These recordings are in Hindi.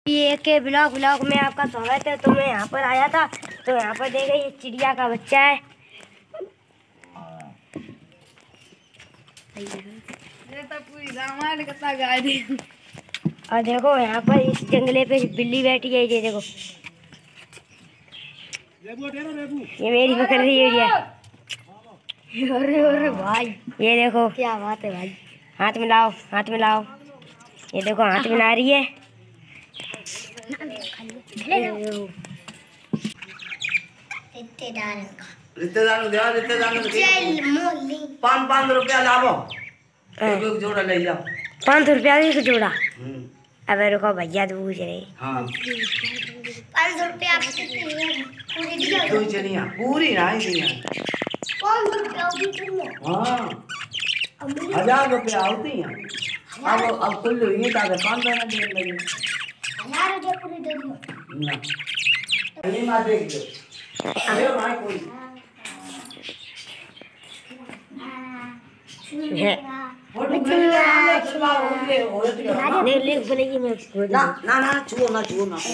ये के ब्लॉग में आपका स्वागत है। तो मैं यहाँ पर आया था तो यहाँ पर देखिए ये चिड़िया का बच्चा है। ये तो पूरी रामायण कथा गा दी। और देखो यहाँ पर इस जंगले पे बिल्ली बैठी है। ये देखो ये मेरी पकड़ रही है ये। अरे भाई ये देखो क्या बात है भाई। हाथ मिलाओ हाथ मिलाओ। ये देखो हाथ मिला रही है। ₹5 लाभो एक जोड़ा ले जाओ। 500 रुपया एक जोड़ा। अब रुको भैया तो पूछ रहे। हाँ 500 रुपया पूरी ना हाँ 1000 रुपया होती है। अब कुल हुई था 500 ना देर लगी 1000 रुपया पूरी दे दो ना नहीं मार देख लो। अरे भाई कोई ना छुओ ना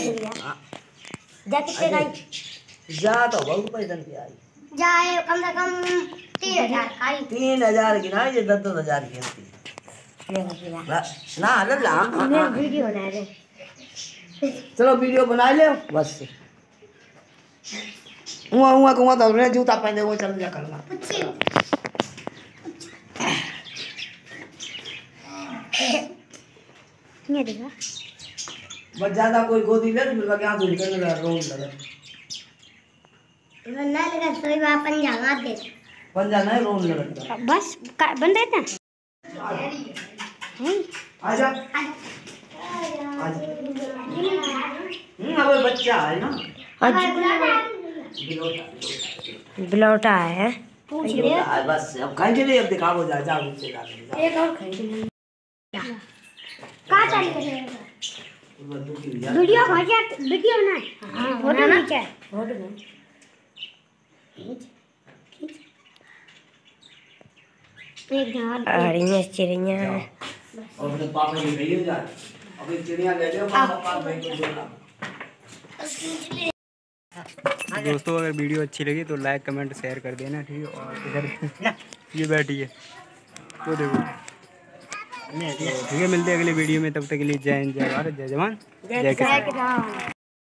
जा कितने का जा तो बहुत पैसा की आई जाए कम से कम 3000 का 3000 की ना ये 10,000 की होती ना ना वीडियो बना रहे। चलो वीडियो बना ले बस। हुआ तो रे जूता पहने वो चल जा करना। ये देखा बस ज्यादा कोई गोदी ले तो लगे हाथ निकलने लगा रोड लगा ना लगा सोई में पंजा मार दे पंजा नहीं रोड लगा बस बंद है ना। आजा अब बच्चा है ना बिलौटा है बस अब खरीद ले अब दिखाओ जा जा नीचे जा एक और खरीद का चालू करेगा वीडियो बनाए। हां फोटो खींचा फोटो में एक घाट हरियां चिड़िया और अपने पापा जी भेज जा अभी चिड़िया ले लो पापा भाई को देना। दोस्तों अगर वीडियो अच्छी लगी तो लाइक कमेंट शेयर कर देना ठीक है। और इधर ये बैठी है तो देखो ठीक है। मिलते हैं अगले वीडियो में, तब तक के लिए जय हिंद जय भारत जय जवान जय किसान।